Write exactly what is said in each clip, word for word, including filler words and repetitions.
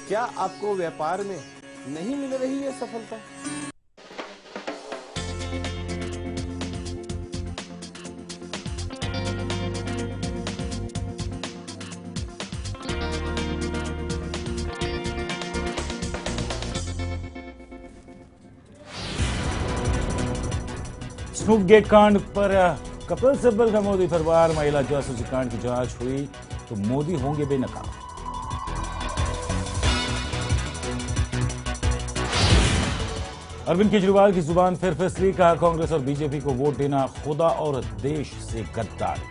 क्या आपको व्यापार में नहीं मिल रही है सफलता? स्नूप गेट कांड पर कपिल सिब्बल का मोदी परिवार, महिला जासूसी कांड की जांच हुई तो मोदी होंगे बेनकाब। अरविंद केजरीवाल की जुबान फिर फिसली, कहा कांग्रेस और बीजेपी को वोट देना खुदा और देश से गद्दारी।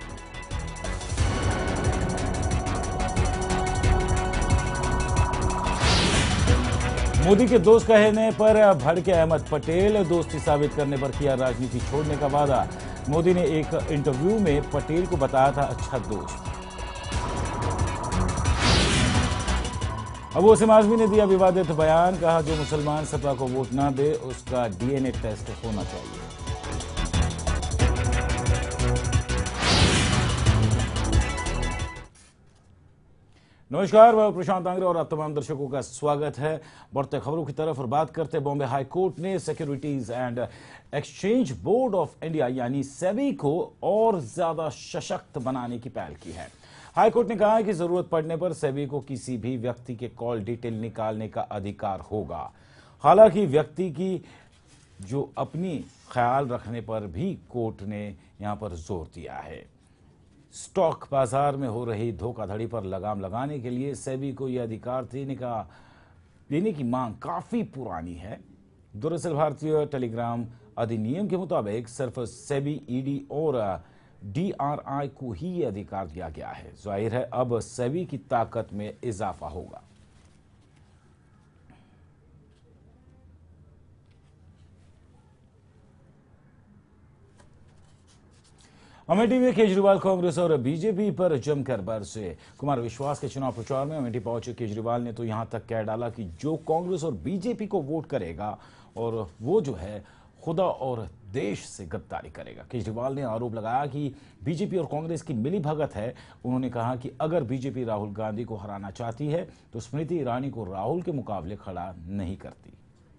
मोदी के दोस्त कहने पर भड़के अहमद पटेल, दोस्ती साबित करने पर किया राजनीति छोड़ने का वादा। मोदी ने एक इंटरव्यू में पटेल को बताया था अच्छा दोस्त। अबू हसीम आजमी ने दिया विवादित बयान, कहा जो मुसलमान सपा को वोट ना दे उसका डीएनए टेस्ट होना चाहिए। नमस्कार, मैं प्रशांत आंग्रे और आप तमाम दर्शकों का स्वागत है। बढ़ते खबरों की तरफ और बात करते हैं। बॉम्बे हाई कोर्ट ने securities and exchange board of India यानी सेबी को और ज्यादा सशक्त बनाने की पहल की है। हाई कोर्ट ने कहा है कि जरूरत पड़ने पर सेबी को किसी भी व्यक्ति के कॉल डिटेल निकालने का अधिकार होगा। हालांकि व्यक्ति की जो अपनी ख्याल रखने पर भी कोर्ट ने यहां पर जोर दिया है। स्टॉक बाजार में हो रही धोखाधड़ी पर लगाम लगाने के लिए सेबी को यह अधिकार देने का देने की मांग काफी पुरानी है। दरअसल भारतीय टेलीग्राम अधिनियम के मुताबिक सिर्फ सेबी, ईडी और डीआरआई को ही यह अधिकार दिया गया है। जाहिर है अब सेबी की ताकत में इजाफा होगा। अमेठी में केजरीवाल कांग्रेस और बीजेपी पर जमकर बरसे। कुमार विश्वास के चुनाव प्रचार में अमेठी पहुंचे केजरीवाल ने तो यहां तक कह डाला कि जो कांग्रेस और बीजेपी को वोट करेगा और वो जो है खुदा और देश से गद्दारी करेगा। केजरीवाल ने आरोप लगाया कि बीजेपी और कांग्रेस की मिली भगत है। उन्होंने कहा कि अगर बीजेपी राहुल गांधी को हराना चाहती है तो स्मृति ईरानी को राहुल के मुकाबले खड़ा नहीं करती।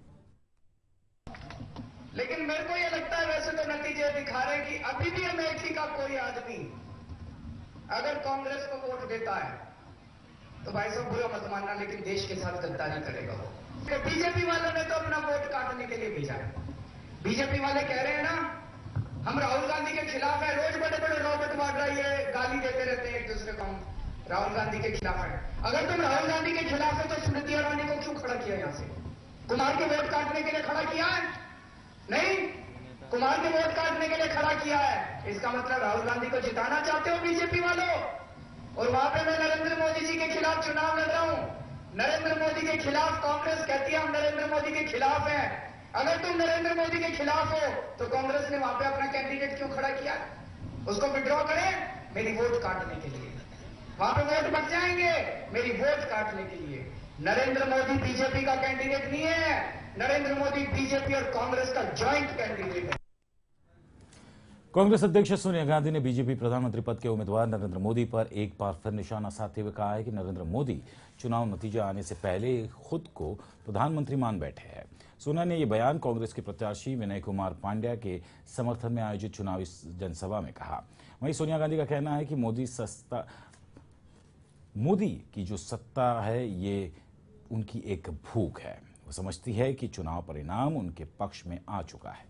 लेकिन मेरे को यह लगता है वैसे तो नतीजे दिखा रहे हैं कि अभी भी अमेठी का कोई आदमी अगर कांग्रेस को वोट देता है तो भाई साहब बुरा मत मानना, लेकिन देश के साथ गद्दारी करेगा वो। बीजेपी वालों ने तो अपना वोट काटने के लिए भेजा है। बीजेपी वाले कह रहे हैं ना हम राहुल गांधी के खिलाफ है, रोज बड़े बड़े रॉबर्ट वाड्रा ये गाली देते रहते हैं एक दूसरे को, हम राहुल गांधी के खिलाफ है। अगर तुम राहुल गांधी के खिलाफ है तो स्मृति ईरानी को क्यों खड़ा किया? यहां से कुमार के वोट काटने के लिए खड़ा किया है? नहीं, कुमार के वोट काटने के लिए खड़ा किया है। इसका मतलब राहुल गांधी को जिताना चाहते हो बीजेपी वालों। और वहां पे मैं नरेंद्र मोदी जी के खिलाफ चुनाव लड़ रहा हूं। नरेंद्र मोदी के खिलाफ कांग्रेस कहती है हम नरेंद्र मोदी के खिलाफ हैं। अगर तुम नरेंद्र मोदी के खिलाफ हो तो कांग्रेस ने वहां पे अपना कैंडिडेट क्यों खड़ा किया? उसको विड्रॉ करें मेरी वोट काटने के लिए। वहां पे वोट बच जाएंगे मेरी वोट काटने के लिए। नरेंद्र मोदी बीजेपी का कैंडिडेट नहीं है, नरेंद्र मोदी बीजेपी और कांग्रेस का जॉइंट कैंडिडेट है। कांग्रेस अध्यक्ष सोनिया गांधी ने बीजेपी प्रधानमंत्री पद के उम्मीदवार नरेंद्र मोदी पर एक बार फिर निशाना साधते हुए कहा है कि नरेंद्र मोदी चुनाव नतीजा आने से पहले खुद को प्रधानमंत्री मान बैठे हैं। सोनिया ने यह बयान कांग्रेस के प्रत्याशी विनय कुमार पांड्या के समर्थन में आयोजित चुनावी जनसभा में कहा। वहीं सोनिया गांधी का कहना है कि मोदी सत्ता मोदी की जो सत्ता है ये उनकी एक भूख है। वो समझती है कि चुनाव परिणाम उनके पक्ष में आ चुका है।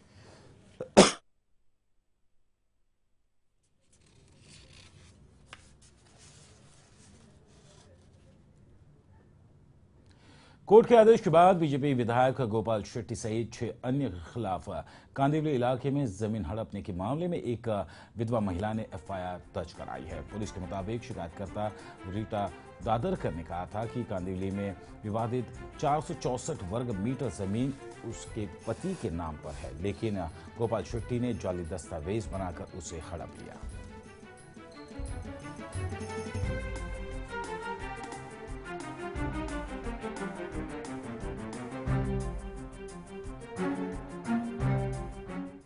कोर्ट के आदेश के बाद बीजेपी विधायक गोपाल शेट्टी सहित छह अन्य के खिलाफ कांदिवली इलाके में जमीन हड़पने के मामले में एक विधवा महिला ने एफआईआर दर्ज कराई है। पुलिस के मुताबिक शिकायतकर्ता रीटा दादरकर ने कहा था कि कांदिवली में विवादित चार सौ चौसठ वर्ग मीटर जमीन उसके पति के नाम पर है, लेकिन गोपाल शेट्टी ने जाली दस्तावेज बनाकर उसे हड़प लिया।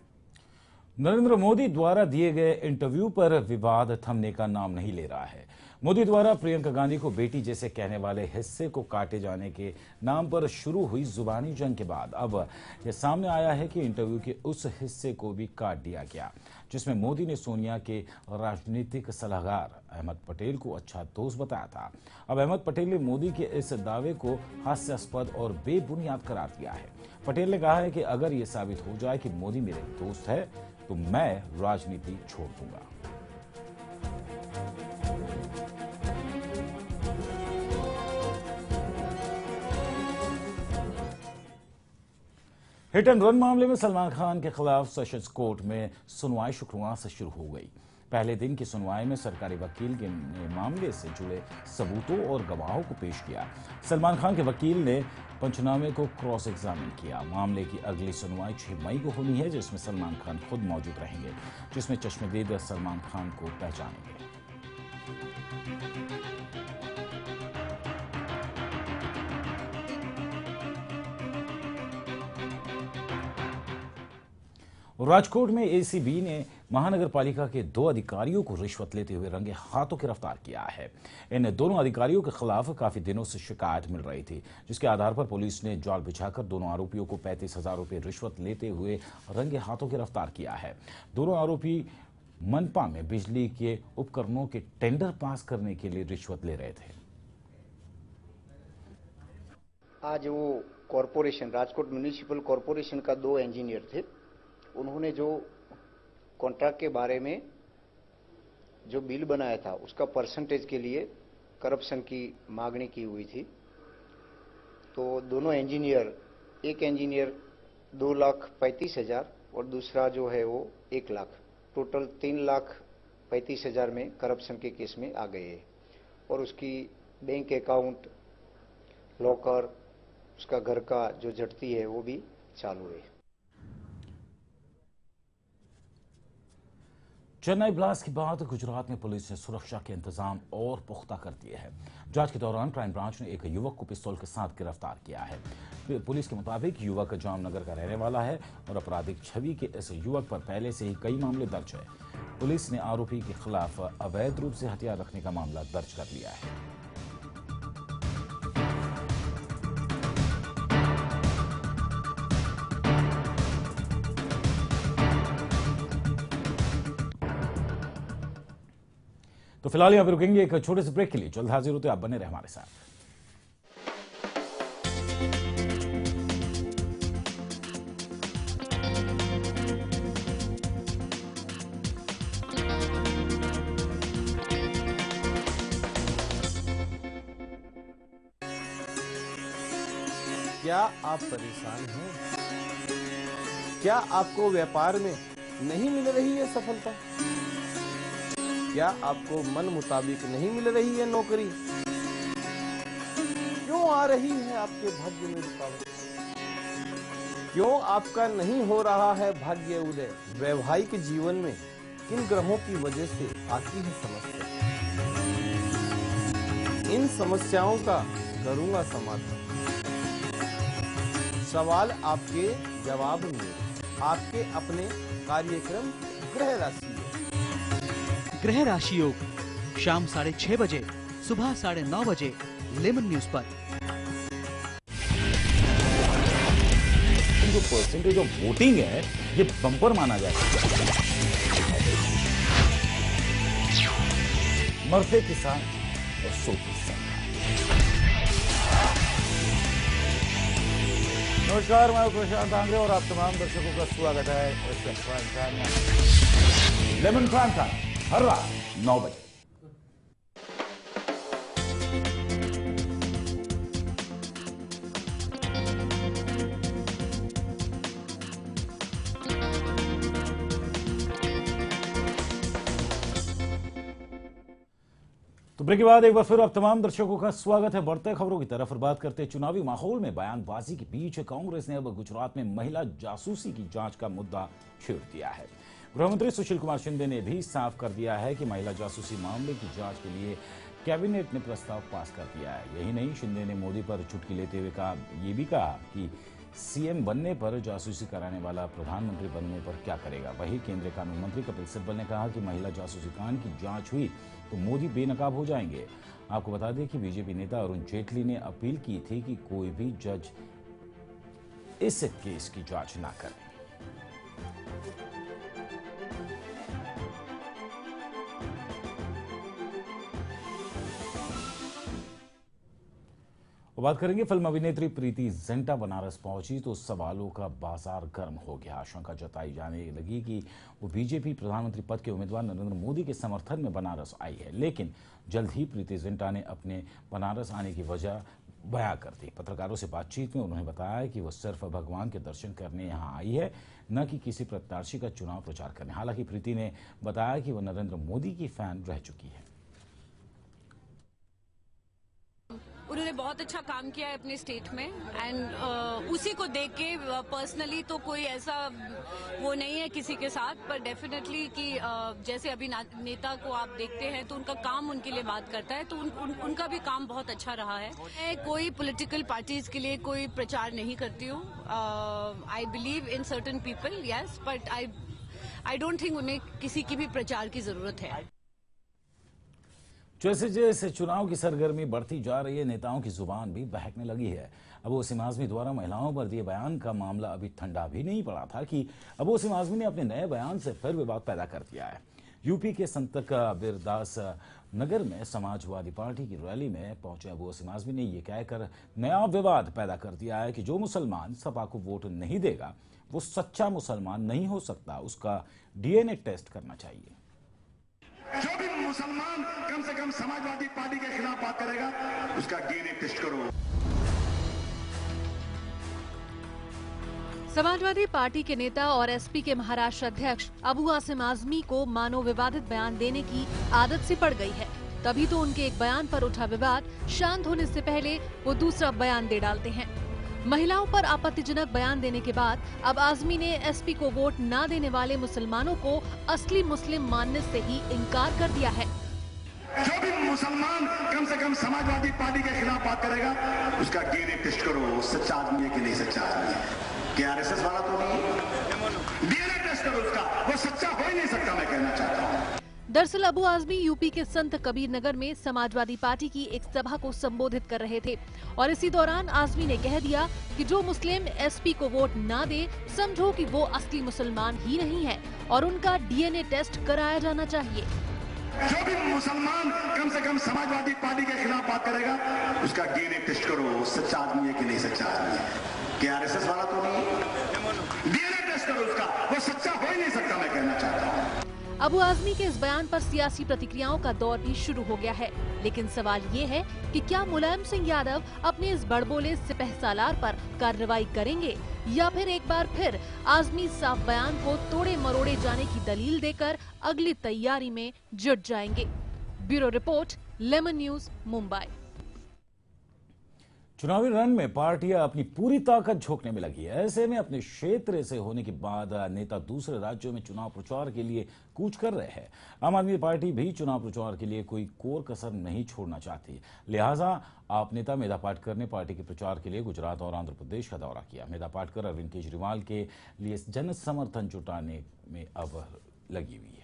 नरेंद्र मोदी द्वारा दिए गए इंटरव्यू पर विवाद थमने का नाम नहीं ले रहा है। मोदी द्वारा प्रियंका गांधी को बेटी जैसे कहने वाले हिस्से को काटे जाने के नाम पर शुरू हुई जुबानी जंग के बाद अब यह सामने आया है कि इंटरव्यू के उस हिस्से को भी काट दिया गया जिसमें मोदी ने सोनिया के राजनीतिक सलाहकार अहमद पटेल को अच्छा दोस्त बताया था। अब अहमद पटेल ने मोदी के इस दावे को हास्यास्पद और बेबुनियाद करार दिया है। पटेल ने कहा है कि अगर ये साबित हो जाए कि मोदी मेरे दोस्त है तो मैं राजनीति छोड़ दूंगा। हिट एंड रन मामले में सलमान खान के खिलाफ सेशंस कोर्ट में सुनवाई शुक्रवार से शुरू हो गई। पहले दिन की सुनवाई में सरकारी वकील के ने मामले से जुड़े सबूतों और गवाहों को पेश किया। सलमान खान के वकील ने पंचनामे को क्रॉस एग्जामिन किया। मामले की अगली सुनवाई छह मई को होनी है, जिसमें सलमान खान खुद मौजूद रहेंगे, जिसमें चश्मदीद सलमान खान को पहचानेंगे। राजकोट में एसीबी ने महानगर पालिका के दो अधिकारियों को रिश्वत लेते हुए रंगे हाथों गिरफ्तार किया है। इन दोनों अधिकारियों के खिलाफ काफी दिनों से शिकायत मिल रही थी, जिसके आधार पर पुलिस ने जाल बिछाकर दोनों आरोपियों को पैंतीस हजार रुपये रिश्वत लेते हुए रंगे हाथों गिरफ्तार किया है। दोनों आरोपी मनपा में बिजली के उपकरणों के टेंडर पास करने के लिए रिश्वत ले रहे थे। आज वो कॉरपोरेशन राजकोट म्युनिसिपल कॉरपोरेशन का दो इंजीनियर थे, उन्होंने जो कॉन्ट्रैक्ट के बारे में जो बिल बनाया था उसका परसेंटेज के लिए करप्शन की मांगनी की हुई थी। तो दोनों इंजीनियर, एक इंजीनियर दो लाख पैंतीस हजार और दूसरा जो है वो एक लाख, टोटल तीन लाख पैंतीस हजार में करप्शन के केस में आ गए हैं और उसकी बैंक अकाउंट, लॉकर, उसका घर का जो जड़ती है वो भी चालू है। चेन्नई ब्लास्ट के बाद गुजरात में पुलिस ने सुरक्षा के इंतजाम और पुख्ता कर दिए हैं। जांच के दौरान क्राइम ब्रांच ने एक युवक को पिस्तौल के साथ गिरफ्तार किया है। पुलिस के मुताबिक युवक जामनगर का रहने वाला है और आपराधिक छवि के इस युवक पर पहले से ही कई मामले दर्ज है। पुलिस ने आरोपी के खिलाफ अवैध रूप से हथियार रखने का मामला दर्ज कर लिया है। तो फिलहाल यहाँ पे रुकेंगे एक छोटे से ब्रेक के लिए। जल्द हाजिर होते, आप बने रहे हमारे साथ। क्या आप परेशान हैं? क्या आपको व्यापार में नहीं मिल रही है सफलता? क्या आपको मन मुताबिक नहीं मिल रही है नौकरी? क्यों आ रही है आपके भाग्य में रुकावट? क्यों आपका नहीं हो रहा है भाग्य उदय? वैवाहिक जीवन में किन ग्रहों की वजह से आती है समस्या? इन समस्याओं का करूंगा समाधान। सवाल आपके जवाब में आपके अपने कार्यक्रम ग्रह राशि। ग्रह राशि योग शाम साढ़े छह बजे, सुबह साढ़े नौ बजे लेमन न्यूज पर। जो परसेंटेज ऑफ वोटिंग है ये बम्पर माना जाए। मरते किसान और सोती सरकार। नमस्कार, मैं प्रशांत आंग्रे और आप तमाम दर्शकों का स्वागत है लेमन प्राइम टाइम हर रात नौ बजे। तो ब्रेक के बाद एक बार फिर आप तमाम दर्शकों का स्वागत है। बढ़ते खबरों की तरफ बात करते हैं। चुनावी माहौल में बयानबाजी के बीच कांग्रेस ने अब गुजरात में महिला जासूसी की जांच का मुद्दा छेड़ दिया है। गृहमंत्री सुशील कुमार शिंदे ने भी साफ कर दिया है कि महिला जासूसी मामले की जांच के लिए कैबिनेट ने प्रस्ताव पास कर दिया है। यही नहीं, शिंदे ने मोदी पर चुटकी लेते हुए कहा ये भी कहा कि सीएम बनने पर जासूसी कराने वाला प्रधानमंत्री बनने पर क्या करेगा। वहीं केंद्रीय कानून मंत्री कपिल सिब्बल ने कहा कि महिला जासूसी कांड की जांच हुई तो मोदी बेनकाब हो जाएंगे। आपको बता दें कि बीजेपी नेता अरुण जेटली ने अपील की थी कि कोई भी जज इस केस की जांच ना करे। बात करेंगे फिल्म अभिनेत्री प्रीति जिंटा बनारस पहुंची तो सवालों का बाजार गर्म हो गया। आशंका जताई जाने लगी कि वो बीजेपी प्रधानमंत्री पद के उम्मीदवार नरेंद्र मोदी के समर्थन में बनारस आई है, लेकिन जल्द ही प्रीति जिंटा ने अपने बनारस आने की वजह बयां कर दी। पत्रकारों से बातचीत में उन्होंने बताया कि वो सिर्फ भगवान के दर्शन करने यहाँ आई है, न कि किसी प्रत्याशी का चुनाव प्रचार करने। हालांकि प्रीति ने बताया कि वो नरेंद्र मोदी की फैन रह चुकी है। उन्होंने बहुत अच्छा काम किया है अपने स्टेट में एंड uh, उसी को देख के पर्सनली uh, तो कोई ऐसा वो नहीं है किसी के साथ, पर डेफिनेटली कि uh, जैसे अभी नेता को आप देखते हैं तो उनका काम उनके लिए बात करता है, तो उन, उन, उनका भी काम बहुत अच्छा रहा है। मैं कोई पॉलिटिकल पार्टीज के लिए कोई प्रचार नहीं करती हूँ। I believe in certain people yes, but I I don't think उन्हें किसी की भी प्रचार की जरूरत है। जैसे जैसे चुनाव की सरगर्मी बढ़ती जा रही है, नेताओं की जुबान भी बहकने लगी है। अबू वसीम आजमी द्वारा महिलाओं पर दिए बयान का मामला अभी ठंडा भी नहीं पड़ा था कि अबू वसीम आजमी ने अपने नए बयान से फिर विवाद पैदा कर दिया है। यूपी के संत कबीरदास नगर में समाजवादी पार्टी की रैली में पहुंचे अबू वसीम आजमी ने यह कहकर नया विवाद पैदा कर दिया है कि जो मुसलमान सपा को वोट नहीं देगा वो सच्चा मुसलमान नहीं हो सकता, उसका डीएनए टेस्ट करना चाहिए। जो भी मुसलमान कम से कम समाजवादी पार्टी के खिलाफ बात करेगा उसका डीएनए टेस्ट करो। समाजवादी पार्टी के नेता और एसपी के महाराष्ट्र अध्यक्ष अबू वसीम आजमी को मानो विवादित बयान देने की आदत सी पड़ गई है, तभी तो उनके एक बयान पर उठा विवाद शांत होने से पहले वो दूसरा बयान दे डालते हैं। महिलाओं पर आपत्तिजनक बयान देने के बाद अब आजमी ने एसपी को वोट न देने वाले मुसलमानों को असली मुस्लिम मानने से ही इनकार कर दिया है। जो भी मुसलमान कम से कम समाजवादी पार्टी के खिलाफ बात करेगा उसका डीएनए टेस्ट करो, सच्चा आदमी है कि नहीं सच्चा आदमी है, क्या आरएसएस वाला तो नहीं है। डीएनए टेस्ट करो उसका, वो सच्चा हो ही नहीं सकता, मैं कहना चाहता हूँ। दरअसल अबू आजमी यूपी के संत कबीर नगर में समाजवादी पार्टी की एक सभा को संबोधित कर रहे थे और इसी दौरान आजमी ने कह दिया कि जो मुस्लिम एसपी को वोट ना दे समझो कि वो असली मुसलमान ही नहीं है और उनका डीएनए टेस्ट कराया जाना चाहिए। जो भी मुसलमान कम से कम समाजवादी पार्टी के खिलाफ बात करेगा उसका डीएनए टेस्ट करो, सच्चा आदमी है कि नहीं सच्चा आदमी है, क्या आरएसएस वाला तो नहीं है। डीएनए टेस्ट करो उसका, वो सच्चा हो ही नहीं सकता, मैं कहना चाहता हूँ। अबू आजमी के इस बयान पर सियासी प्रतिक्रियाओं का दौर भी शुरू हो गया है, लेकिन सवाल ये है कि क्या मुलायम सिंह यादव अपने इस बड़बोले सिपहसालार पर कार्रवाई करेंगे या फिर एक बार फिर आजमी साफ बयान को तोड़े मरोड़े जाने की दलील देकर अगली तैयारी में जुट जाएंगे। Bureau report, lemon news, Mumbai. चुनावी रण में पार्टियां अपनी पूरी ताकत झोंकने में लगी है। ऐसे में अपने क्षेत्र से होने के बाद नेता दूसरे राज्यों में चुनाव प्रचार के लिए कूच कर रहे हैं। आम आदमी पार्टी भी चुनाव प्रचार के लिए कोई कोर कसर नहीं छोड़ना चाहती, लिहाजा आप नेता मेधा पाटकर ने पार्टी के प्रचार के लिए गुजरात और आंध्र प्रदेश का दौरा किया। मेधा पाटकर अरविंद केजरीवाल के लिए जन समर्थन जुटाने में अब लगी हुई है।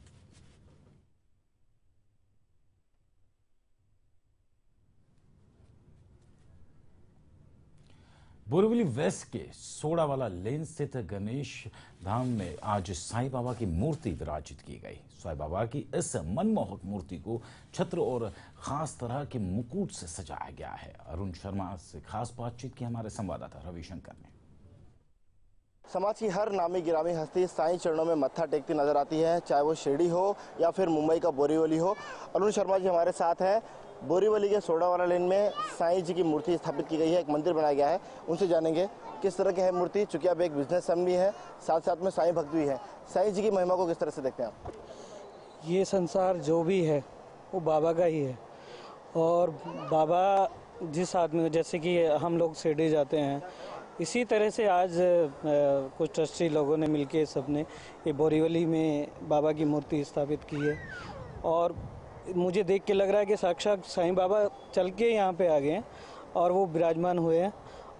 बोरीवली वेस्ट के सोडावाला लेन स्थित गणेश धाम में आज साईं बाबा की मूर्ति विराजित की गई। साईं बाबा की इस मनमोहक मूर्ति को छत्र और खास तरह के मुकुट से सजाया गया है। अरुण शर्मा से खास बातचीत की हमारे संवाददाता रविशंकर ने। समाज की हर नामी गिरामी हस्ती साईं चरणों में मत्था टेकती नजर आती है, चाहे वो शिरडी हो या फिर मुंबई का बोरीवली हो। अरुण शर्मा जी हमारे साथ हैं। बोरीवली के सोडावाला लेन में साईं जी की मूर्ति स्थापित की गई है, एक मंदिर बनाया गया है, उनसे जानेंगे किस तरह की है मूर्ति, चूंकि आप एक बिजनेसमैन भी है, साथ साथ में साईं भक्त भी है। साईं जी की महिमा को किस तरह से देखते हैं आप? ये संसार जो भी है वो बाबा का ही है और बाबा जिस आदमी, जैसे कि हम लोग शिरडी जाते हैं, इसी तरह से आज आ, कुछ ट्रस्टी लोगों ने मिलके सबने ये बोरीवली में बाबा की मूर्ति स्थापित की है और मुझे देख के लग रहा है कि साक्षात साईं बाबा चल के यहाँ पे आ गए हैं और वो विराजमान हुए हैं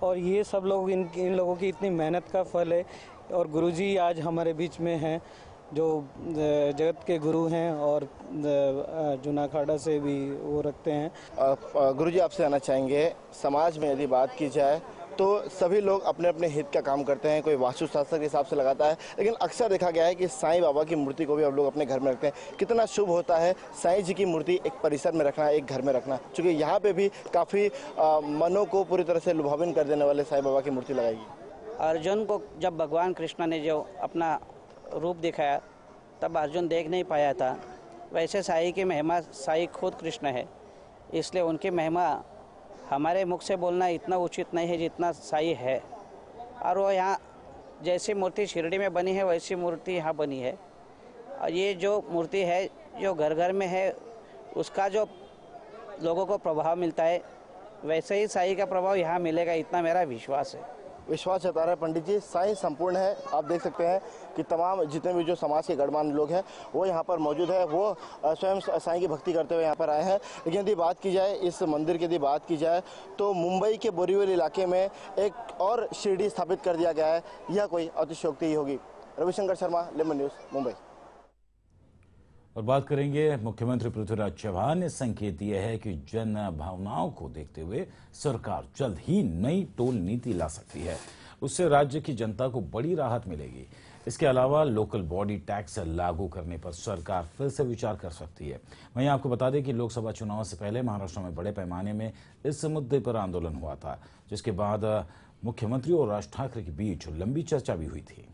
और ये सब लोग इन इन लोगों की इतनी मेहनत का फल है। और गुरुजी आज हमारे बीच में हैं, जो जगत के गुरु हैं और जूनाखाड़ा से भी वो रखते हैं। गुरुजी आपसे आना चाहेंगे, समाज में यदि बात की जाए तो सभी लोग अपने अपने हित का काम करते हैं, कोई वास्तुशास्त्र के हिसाब से लगाता है, लेकिन अक्सर देखा गया है कि साईं बाबा की मूर्ति को भी अब लोग अपने घर में रखते हैं। कितना शुभ होता है साईं जी की मूर्ति एक परिसर में रखना, एक घर में रखना, क्योंकि यहाँ पे भी काफ़ी मनों को पूरी तरह से लुभावित कर देने वाले साईं बाबा की मूर्ति लगाएगी। अर्जुन को जब भगवान कृष्ण ने जो अपना रूप दिखाया तब अर्जुन देख नहीं पाया था, वैसे साईं की महिमा, साईं खुद कृष्ण है, इसलिए उनकी महिमा हमारे मुख से बोलना इतना उचित नहीं है जितना साईं है। और वो यहाँ जैसी मूर्ति शिरडी में बनी है वैसी मूर्ति यहाँ बनी है। और ये जो मूर्ति है जो घर घर में है उसका जो लोगों को प्रभाव मिलता है वैसे ही साईं का प्रभाव यहाँ मिलेगा, इतना मेरा विश्वास है। विश्वास जता रहे पंडित जी, साईं संपूर्ण है। आप देख सकते हैं कि तमाम जितने भी जो समाज के गणमान्य लोग हैं वो यहाँ पर मौजूद है, वो स्वयं साईं की भक्ति करते हुए यहाँ पर आए हैं। लेकिन यदि बात की जाए इस मंदिर की, यदि बात की जाए तो मुंबई के बोरीवली इलाके में एक और शिरडी स्थापित कर दिया गया है, यह कोई अतिशयोक्ति ही होगी। Ravishankar Sharma, lemon news, Mumbai. और बात करेंगे, मुख्यमंत्री पृथ्वीराज चौहान ने संकेत दिया है कि जन भावनाओं को देखते हुए सरकार जल्द ही नई टोल नीति ला सकती है, उससे राज्य की जनता को बड़ी राहत मिलेगी। इसके अलावा लोकल बॉडी टैक्स लागू करने पर सरकार फिर से विचार कर सकती है। वहीं आपको बता दें कि लोकसभा चुनाव से पहले महाराष्ट्र में बड़े पैमाने में इस मुद्दे पर आंदोलन हुआ था, जिसके बाद मुख्यमंत्री और राज ठाकरे के बीच लंबी चर्चा भी हुई थी।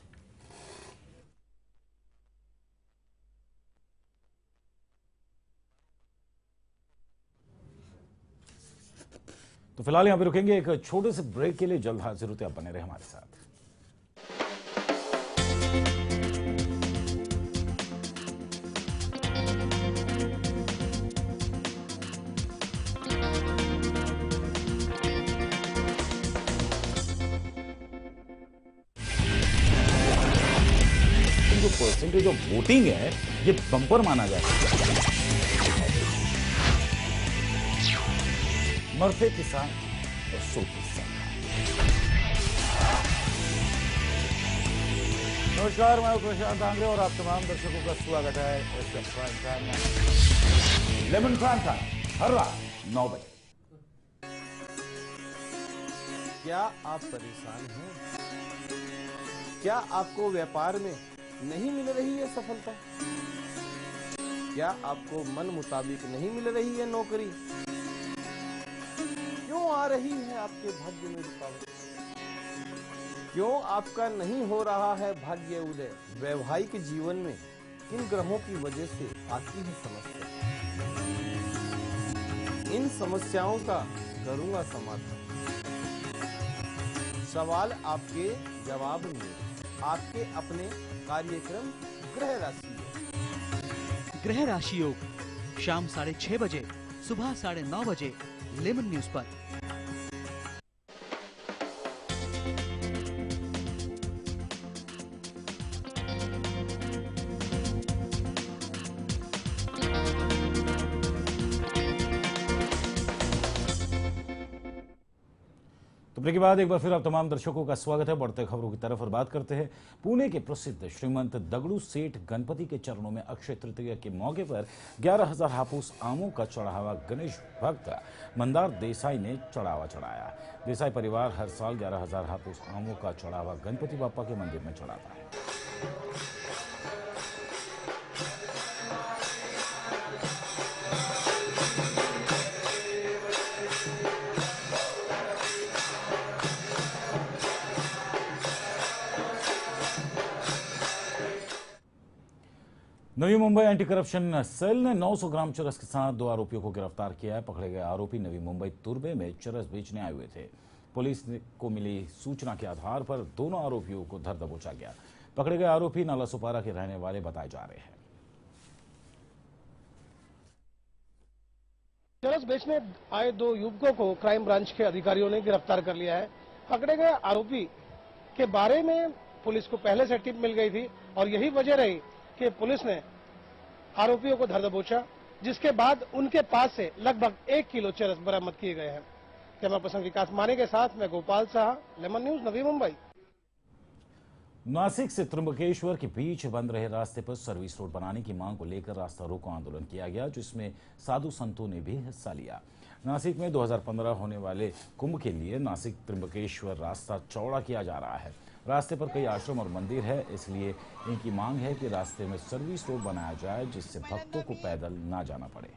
तो फिलहाल यहां पे रुकेंगे एक छोटे से ब्रेक के लिए, जल्द हाजिर होते, आप बने रहे हमारे साथ। जो परसेंटेज ऑफ वोटिंग है ये बम्पर माना जाता है। मरते किसान और सोती सरकार। नमस्कार, मैं प्रशांत आंग्रे और आप तमाम दर्शकों का स्वागत है इस प्राइम टाइम में। लेमन प्राइम टाइम हर रात नौ बजे। क्या आप परेशान हैं? क्या आपको व्यापार में नहीं मिल रही है सफलता? क्या आपको मन मुताबिक नहीं मिल रही है नौकरी? क्यों आ रही है आपके भाग्य में रुकावट? क्यों आपका नहीं हो रहा है भाग्य उदय? वैवाहिक जीवन में किन ग्रहों की वजह से आती है समस्या? इन समस्याओं का करूंगा समाधान। सवाल आपके जवाब में, आपके अपने कार्यक्रम ग्रह राशि योग। ग्रह राशि योग शाम साढ़े छह बजे, सुबह साढ़े नौ बजे लेमन न्यूज पर। तो ब्रेक के बाद एक बार फिर आप तमाम दर्शकों का स्वागत है। बढ़ते खबरों की तरफ और बात करते हैं। पुणे के प्रसिद्ध श्रीमंत दगड़ू सेठ गणपति के चरणों में अक्षय तृतीया के मौके पर ग्यारह हजार हापुस आमों का चढ़ावा गणेश भक्त मंदार देसाई ने चढ़ावा चढ़ाया। देसाई परिवार हर साल ग्यारह हजार हापुस आमों का चढ़ावा गणपति बापा के मंदिर में चढ़ाता है। Navi Mumbai anti corruption cell ने नौ सौ ग्राम चरस के साथ दो आरोपियों को गिरफ्तार किया है। पकड़े गए आरोपी नवी मुंबई तुर्बे में चरस बेचने आए हुए थे। पुलिस को मिली सूचना के आधार पर दोनों आरोपियों को धर दबोचा गया। पकड़े गए आरोपी नालासोपारा के रहने वाले बताए जा रहे हैं। चरस बेचने आए दो युवकों को क्राइम ब्रांच के अधिकारियों ने गिरफ्तार कर लिया है। पकड़े गए आरोपी के बारे में पुलिस को पहले से टिप मिल गई थी और यही वजह रही कि पुलिस ने आरोपियों को धर दबोचा, जिसके बाद उनके पास से लगभग एक किलो चरस बरामद किए गए हैं। कैमरा पर्सन विकास माने के साथ मैं गोपाल शाह, लेमन न्यूज, नवी मुंबई। नासिक से त्र्यंबकेश्वर के बीच बंद रहे रास्ते पर सर्विस रोड बनाने की मांग को लेकर रास्ता रोको आंदोलन किया गया, जिसमें साधु संतों ने भी हिस्सा लिया। नासिक में दो हज़ार पंद्रह होने वाले कुंभ के लिए नासिक त्र्यंबकेश्वर रास्ता चौड़ा किया जा रहा है। रास्ते पर कई आश्रम और मंदिर है, इसलिए इनकी मांग है कि रास्ते में सर्विस रोड बनाया जाए, जिससे भक्तों को पैदल ना जाना पड़े।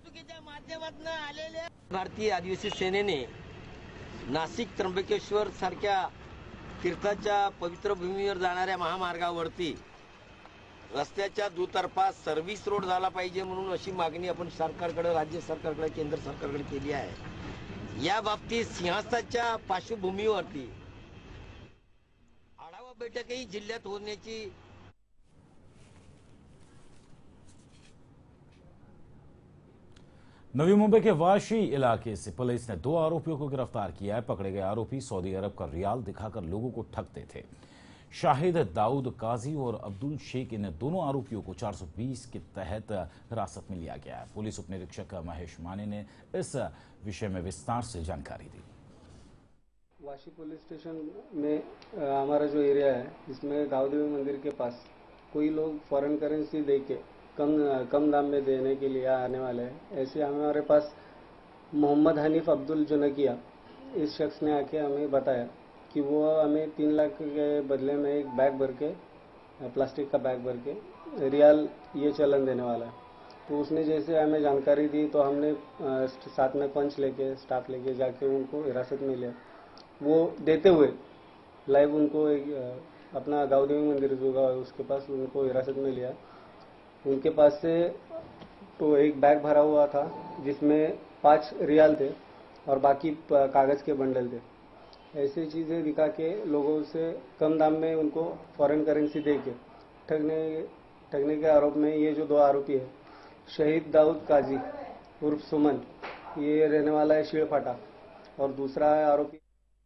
भारतीय आदिवासी सेनेने नासिक त्र्यंबकेश्वर सारख्या तीर्थाच्या पवित्र भूमीवर जाणाऱ्या महामार्गावरती रस्त्याच्या दुतर्फा सर्व्हिस रोड झाला पाहिजे म्हणून अशी मागणी आपण सरकारकडे, राज्य सरकारकडे, केंद्र सरकारकडे केली आहे। या बाबतीत सिंहस्थाच्या पार्श्वभूमीवरती आढावा बैठकही जिल्ह्यात होण्याची नवी मुंबई के वाशी इलाके से पुलिस ने दो आरोपियों को गिरफ्तार किया है। पकड़े गए आरोपी सऊदी अरब का रियाल दिखाकर लोगों को ठगते थे। शाहिद दाऊद काजी और अब्दुल शेख, इन दोनों आरोपियों को चार सौ बीस के तहत हिरासत में लिया गया है। पुलिस उपनिरीक्षक महेश माने ने इस विषय में विस्तार से जानकारी दी। वाशी पुलिस स्टेशन में हमारा जो एरिया है, इसमें गावदेवी मंदिर के पास कोई लोग फॉरेन करेंसी देके कम कम दाम में देने के लिए आने वाले हैं। ऐसे हमारे पास मोहम्मद हनीफ अब्दुल जुनकिया, इस शख्स ने आके हमें बताया कि वो हमें तीन लाख के बदले में एक बैग भर के, प्लास्टिक का बैग भर के रियाल ये चलन देने वाला है। तो उसने जैसे हमें जानकारी दी तो हमने साथ में पंच लेके, स्टाफ लेके जाके उनको हिरासत में लिया। वो देते हुए लाइव उनको एक अपना गावदेवी मंदिर जो है उसके पास उनको हिरासत में लिया। उनके पास से तो एक बैग भरा हुआ था जिसमें पांच रियाल थे और बाकी कागज के बंडल थे। ऐसी चीजें दिखा के लोगों से कम दाम में उनको फॉरेन करेंसी दे के ठगने ठगने के आरोप में ये जो दो आरोपी है, शहीद दाऊद काजी उर्फ सुमन, ये रहने वाला है शीड़फाटा, और दूसरा आरोपी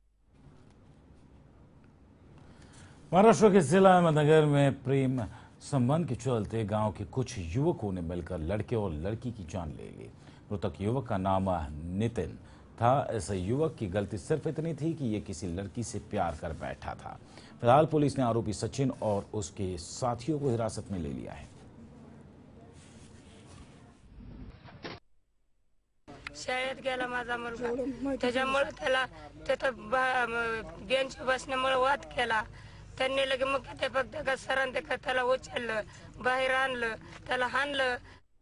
महाराष्ट्र के जिला अहमदनगर में प्रेम संबंध के चलते गांव के कुछ युवकों ने मिलकर लड़के और लड़की की जान ले ली। मृतक युवक का नाम नितिन था। इस युवक की गलती सिर्फ इतनी थी कि ये किसी लड़की से प्यार कर बैठा था। फिलहाल पुलिस ने आरोपी सचिन और उसके साथियों को हिरासत में ले लिया है। शाळेत गेला माझा मुलगा, त्याच्यामुळे त्याला तिथं बेंच बसण्यामुळे वाद केला। त्यांनी लगे मुख्याध्यापक त्या सरांनी त्याला उचललं, बाहेर आणलं, त्याला हाणलं।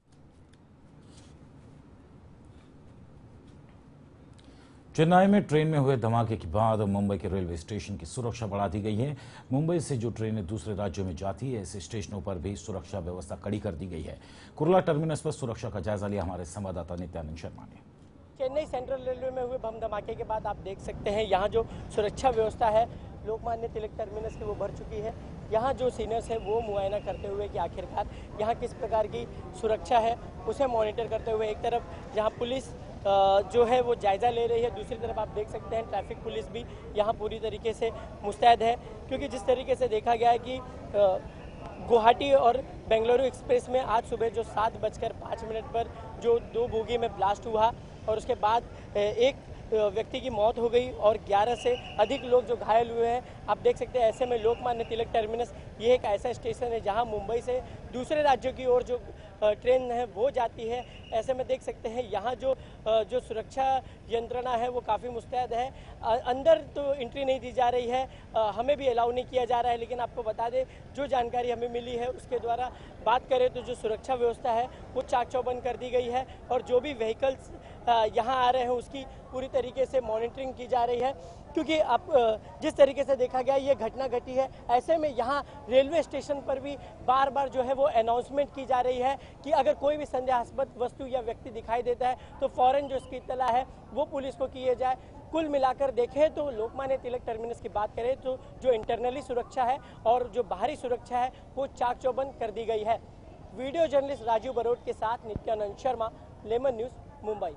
चेन्नई में ट्रेन में हुए धमाके के बाद मुंबई के रेलवे स्टेशन की सुरक्षा बढ़ा दी गई है। मुंबई से जो ट्रेनें दूसरे राज्यों में जाती है, ऐसे स्टेशनों पर भी सुरक्षा व्यवस्था कड़ी कर दी गई है। कुर्ला टर्मिनस पर सुरक्षा का जायजा लिया हमारे संवाददाता नित्यानंद शर्मा ने। चेन्नई सेंट्रल रेलवे में हुए बम धमाके के बाद आप देख सकते हैं यहाँ जो सुरक्षा व्यवस्था है लोकमान्य तिलक टर्मिनस की वो भर चुकी है। यहाँ जो सीनियर्स है वो मुआयना करते हुए कि आखिरकार यहाँ किस प्रकार की सुरक्षा है उसे मॉनिटर करते हुए, एक तरफ यहाँ पुलिस जो है वो जायजा ले रही है, दूसरी तरफ आप देख सकते हैं ट्रैफिक पुलिस भी यहाँ पूरी तरीके से मुस्तैद है। क्योंकि जिस तरीके से देखा गया है कि गुवाहाटी और बेंगलुरु एक्सप्रेस में आज सुबह जो सात बजकर पाँच मिनट पर जो दो बोगी में ब्लास्ट हुआ और उसके बाद एक व्यक्ति की मौत हो गई और ग्यारह से अधिक लोग जो घायल हुए हैं। आप देख सकते हैं ऐसे में लोकमान्य तिलक टर्मिनस ये एक ऐसा स्टेशन है जहां मुंबई से दूसरे राज्यों की ओर जो ट्रेन है वो जाती है। ऐसे में देख सकते हैं यहाँ जो जो सुरक्षा यंत्रणा है वो काफ़ी मुस्तैद है। अंदर तो एंट्री नहीं दी जा रही है, हमें भी अलाउ नहीं किया जा रहा है। लेकिन आपको बता दें जो जानकारी हमें मिली है उसके द्वारा बात करें तो जो सुरक्षा व्यवस्था है वो चाक चौबंद कर दी गई है और जो भी व्हीकल्स यहाँ आ रहे हैं उसकी पूरी तरीके से मॉनिटरिंग की जा रही है। क्योंकि आप जिस तरीके से देखा गया ये घटना घटी है, ऐसे में यहाँ रेलवे स्टेशन पर भी बार बार जो है वो अनाउंसमेंट की जा रही है कि अगर कोई भी संदेहास्पद वस्तु या व्यक्ति दिखाई देता है तो फौरन जो इसकी इत्तला है वो पुलिस को किए जाए। कुल मिलाकर देखें तो लोकमान्य तिलक टर्मिनस की बात करें तो जो इंटरनली सुरक्षा है और जो बाहरी सुरक्षा है वो चाक चौबंद कर दी गई है। वीडियो जर्नलिस्ट राजू बरोट के साथ नित्यानंद शर्मा, लेमन न्यूज, मुंबई।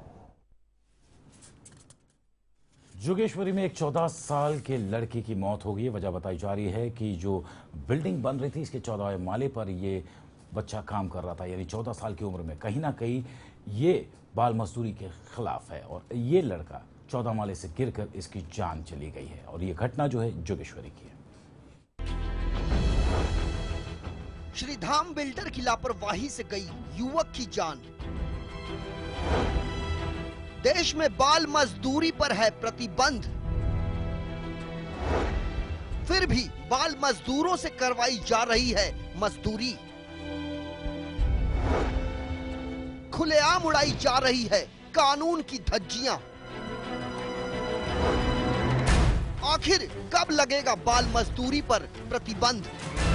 जोगेश्वरी में एक चौदह साल के लड़की की मौत हो गई। वजह बताई जा रही है कि जो बिल्डिंग बन रही थी इसके चौदहवें माले पर ये बच्चा काम कर रहा था, यानी चौदह साल की उम्र में। कहीं ना कहीं ये बाल मजदूरी के खिलाफ है और ये लड़का चौदह माले से गिरकर इसकी जान चली गई है। और ये घटना जो है जोगेश्वरी की है। श्रीधाम बिल्डर की लापरवाही से गई युवक की जान। देश में बाल मजदूरी पर है प्रतिबंध, फिर भी बाल मजदूरों से करवाई जा रही है मजदूरी। खुलेआम उड़ाई जा रही है कानून की धज्जियां। आखिर कब लगेगा बाल मजदूरी पर प्रतिबंध?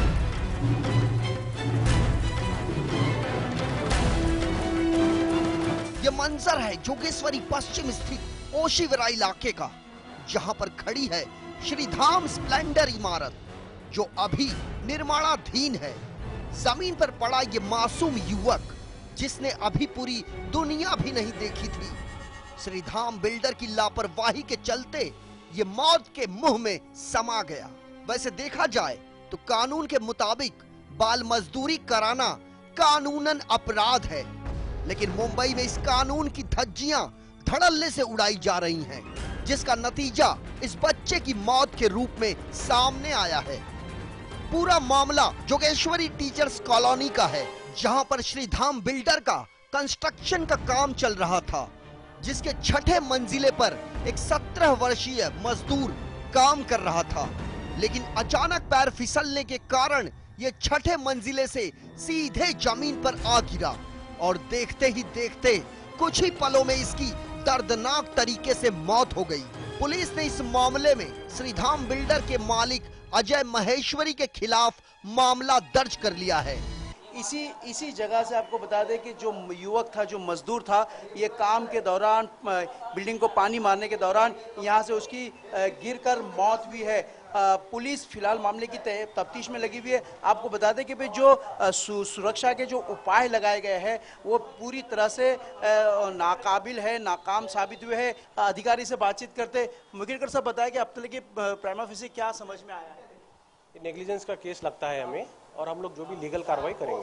यह मंजर है जोगेश्वरी पश्चिम स्थित ओशीविरा इलाके का, जहां पर खड़ी है श्रीधाम स्प्लेंडर इमारत, जो अभी निर्माणाधीन है। जमीन पर पड़ा ये मासूम युवक, जिसने अभी पूरी दुनिया भी नहीं देखी थी, श्रीधाम बिल्डर की लापरवाही के चलते ये मौत के मुंह में समा गया। वैसे देखा जाए तो कानून के मुताबिक बाल मजदूरी कराना कानूनन अपराध है, लेकिन मुंबई में इस कानून की धज्जियां धड़ल्ले से उड़ाई जा रही हैं, जिसका नतीजा इस बच्चे की मौत के रूप में सामने आया है। पूरा मामला जोगेश्वरी टीचर्स कॉलोनी का है, जहां पर श्रीधाम बिल्डर का कंस्ट्रक्शन का काम चल रहा था, जिसके छठे मंजिले पर एक सत्रह वर्षीय मजदूर काम कर रहा था। लेकिन अचानक पैर फिसलने के कारण ये छठे मंजिले से सीधे जमीन पर आ गिरा और देखते ही देखते कुछ ही पलों में इसकी दर्दनाक तरीके से मौत हो गई। पुलिस ने इस मामले में श्रीधाम बिल्डर के मालिक अजय महेश्वरी के खिलाफ मामला दर्ज कर लिया है। इसी इसी जगह से आपको बता दें कि जो युवक था, जो मजदूर था, ये काम के दौरान बिल्डिंग को पानी मारने के दौरान यहाँ से उसकी गिरकर मौत हुई है। पुलिस फिलहाल मामले की तफ्तीश में लगी हुई है। आपको बता दें कि भाई जो सुरक्षा के जो उपाय लगाए गए हैं वो पूरी तरह से नाकाबिल है, नाकाम साबित हुए हैं। अधिकारी से बातचीत करते मुकेरकर साहब बताया कि अब तक की प्राइमा फेसी क्या समझ में आया है? नेग्लिजेंस का केस लगता है हमें, और हम लोग जो भी लीगल कार्रवाई करेंगे।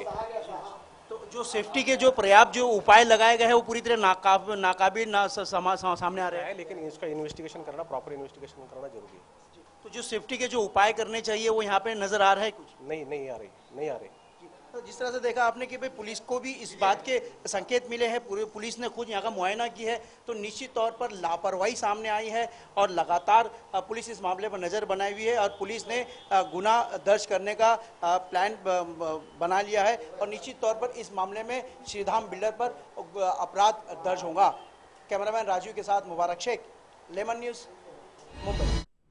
तो जो सेफ्टी के जो पर्याप्त जो उपाय लगाए गए हैं वो पूरी तरह नाकाब नाकाबिल ना सामने आ रहे हैं, लेकिन इसका इन्वेस्टिगेशन करना, प्रॉपर इन्वेस्टिगेशन करना जरूरी है। तो जो सेफ्टी के जो उपाय करने चाहिए वो यहाँ पे नजर आ रहा है कुछ? नहीं नहीं आ रही नहीं आ रही तो जिस तरह से देखा आपने कि भाई पुलिस को भी इस बात के संकेत मिले हैं, पूरे पुलिस ने खुद यहाँ का मुआयना की है, तो निश्चित तौर पर लापरवाही सामने आई है और लगातार पुलिस इस मामले पर नज़र बनाई हुई है और पुलिस ने गुनाह दर्ज करने का प्लान बना लिया है और निश्चित तौर पर इस मामले में श्रीधाम बिल्डर पर अपराध दर्ज होगा। कैमरामैन राजू के साथ मुबारक शेख, लेमन न्यूज़, मुंबई।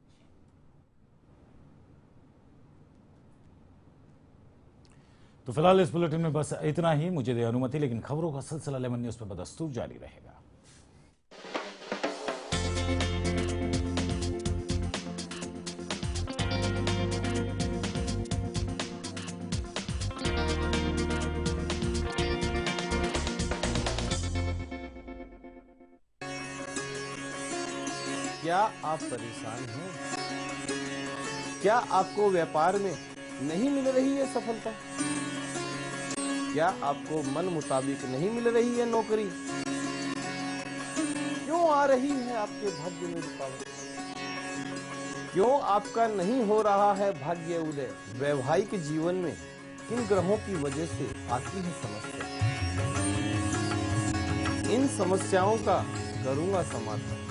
तो फिलहाल इस बुलेटिन में बस इतना ही। मुझे दे अनुमति, लेकिन खबरों का सिलसिला लेमन न्यूज पर बदस्तूर जारी रहेगा। क्या आप परेशान हैं? क्या आपको व्यापार में नहीं मिल रही है सफलता? क्या आपको मन मुताबिक नहीं मिल रही है नौकरी? क्यों आ रही है आपके भाग्य में रुकावट? क्यों आपका नहीं हो रहा है भाग्य उदय? वैवाहिक जीवन में किन ग्रहों की वजह से आती है समस्या? इन समस्याओं का करूंगा समाधान।